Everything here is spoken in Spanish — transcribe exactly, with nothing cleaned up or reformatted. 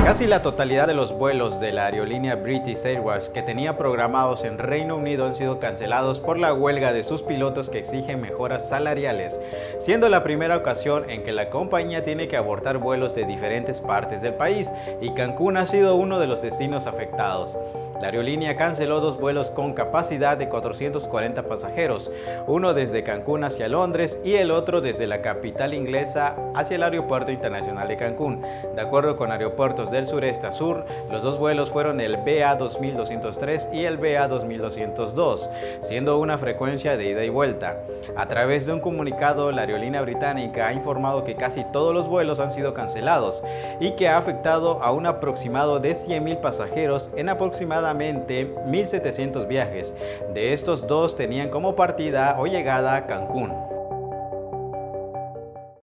Casi la totalidad de los vuelos de la aerolínea British Airways que tenía programados en Reino Unido han sido cancelados por la huelga de sus pilotos que exigen mejoras salariales, siendo la primera ocasión en que la compañía tiene que abortar vuelos de diferentes partes del país, y Cancún ha sido uno de los destinos afectados. La aerolínea canceló dos vuelos con capacidad de cuatrocientos cuarenta pasajeros, uno desde Cancún hacia Londres y el otro desde la capital inglesa hacia el Aeropuerto Internacional de Cancún. De acuerdo con Aeropuertos del Sureste a Sur, los dos vuelos fueron el B A dos mil doscientos tres y el B A dos mil doscientos dos, siendo una frecuencia de ida y vuelta. A través de un comunicado, la aerolínea británica ha informado que casi todos los vuelos han sido cancelados y que ha afectado a un aproximado de cien mil pasajeros en aproximadamente mil setecientos viajes. De estos, dos tenían como partida o llegada a Cancún.